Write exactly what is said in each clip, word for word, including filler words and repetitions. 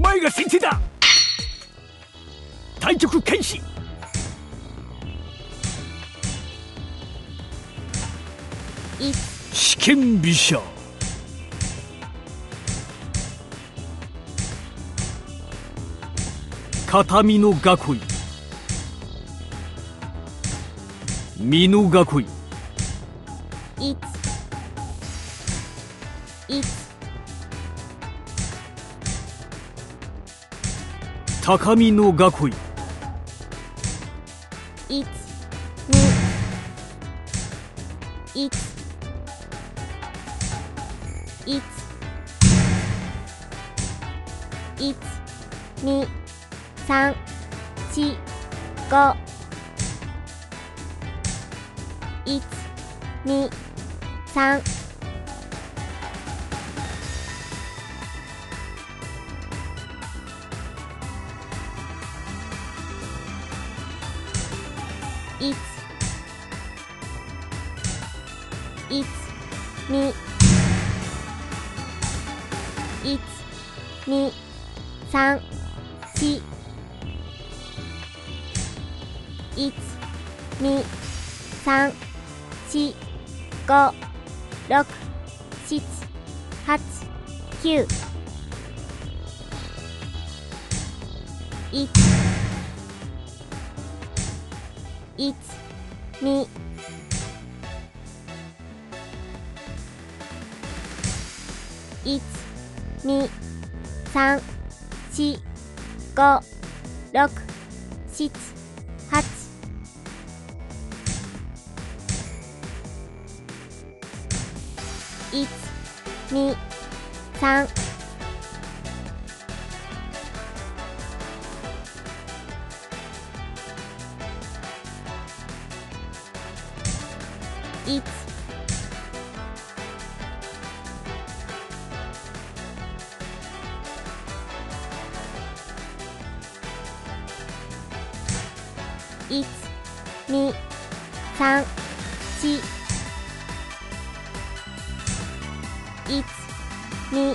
前が先手だ。対局開始。四間飛車。片身の囲い。身の囲い。 いい高身の囲い。 いにいいいにさんしごいちにさんいちいちにいちにさんしいちにさんしごろくしちはちきゅういちいちにいちにさんしごろくしちはちいちにさんいちいちにさんしいちに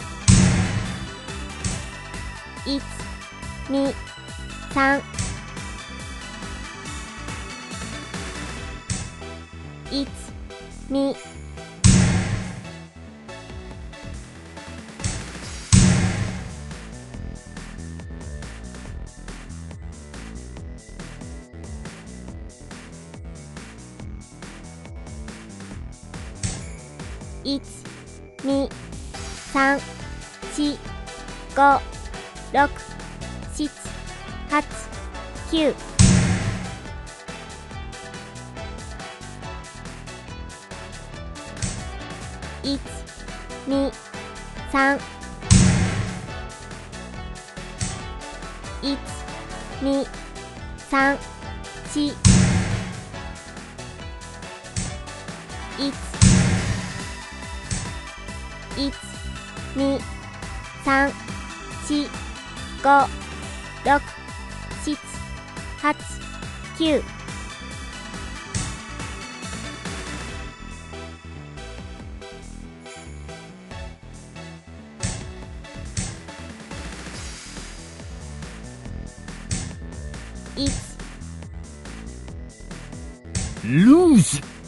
いちにさんいちにいちにさんしごろくしちはちきゅういちにさんいちにさんしいちいちにさんしごろくしちはちきゅういちルーズ。